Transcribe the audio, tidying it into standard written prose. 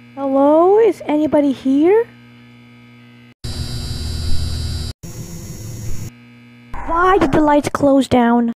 Hello? Is anybody here? Why did the lights close down?